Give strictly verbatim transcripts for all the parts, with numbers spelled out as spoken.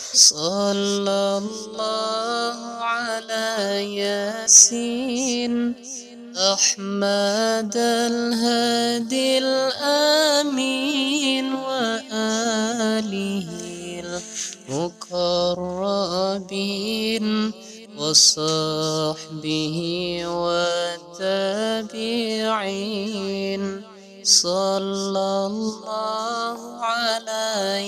صلى الله على ياسين أحمد الهادي الأمين وآله المقربين وصحبه والتابعين. صلى الله على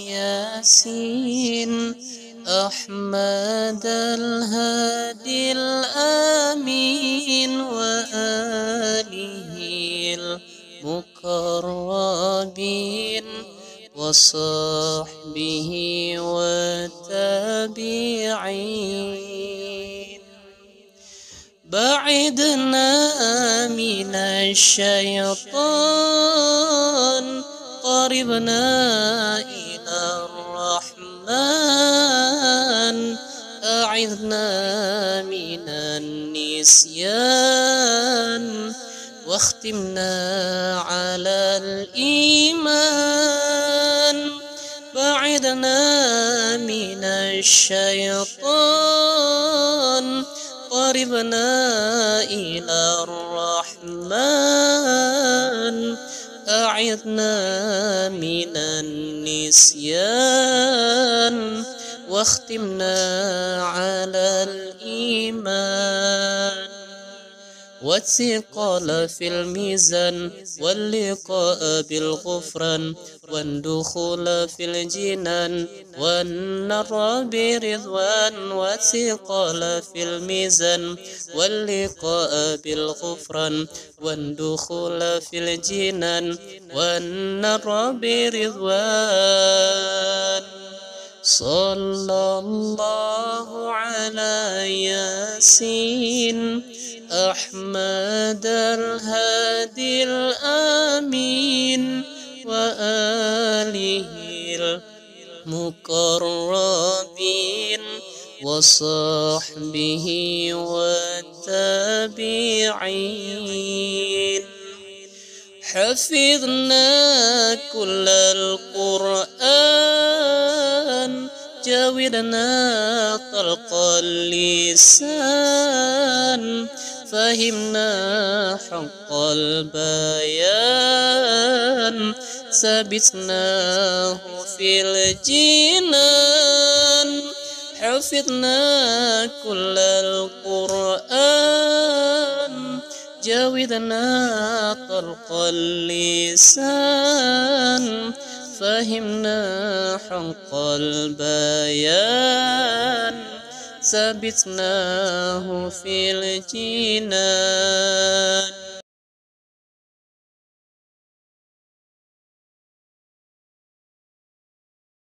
ياسين أحمد الهادي الأمين وآله المقربين وصحبه والتابعين. بعدنا من الشيطان قربنا إلى الرحمن، أعذنا من النسيان واختمنا على الإيمان. بعدنا من الشيطان قربنا إلى الرحمن، أعذنا من النسيان واختمنا على الإيمان. والثقل في الميزان واللقاء بالغفران والدخول في الجنان والنار برضوان. والثقل في الميزان واللقاء بالغفران والدخول في الجنان والنار برضوان. صلى الله على ياسين أحمد الهادي الأمين وآله المقربين وصحبه والتابعين. حفظنا كل القرآن جاودنا طلق اللسان، فهمنا حق البيان ثبتناه في الجنان. حفظنا كل القرآن جاودنا طلق اللسان، فهمنا حق البيان ثبتناه في الجنان.